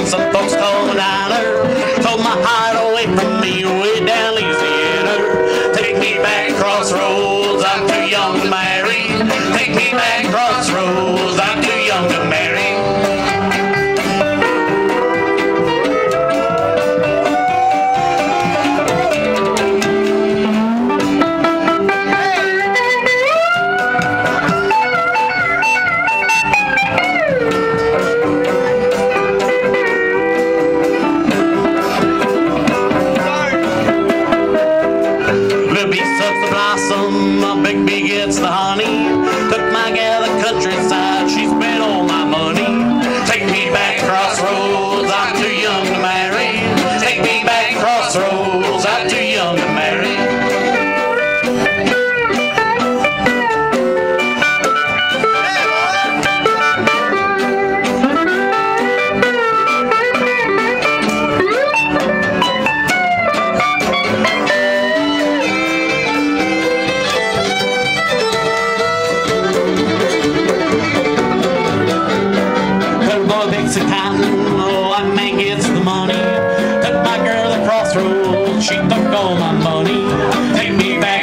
Some folks call me diner. Told my heart away from me way down Louisiana. Take me back Crossroads, I'm too young to marry. Take me back Crossroads, I'm too young to marry. My big bee gets the honey. Took my gal the countryside, she spent all my money. Take me back Crossroads, I'm too young to marry. Take me back Crossroads, I'm too young to marry. Canton, oh, that man gets the money. Took my girl to Crossroads, she took all my money. Take me back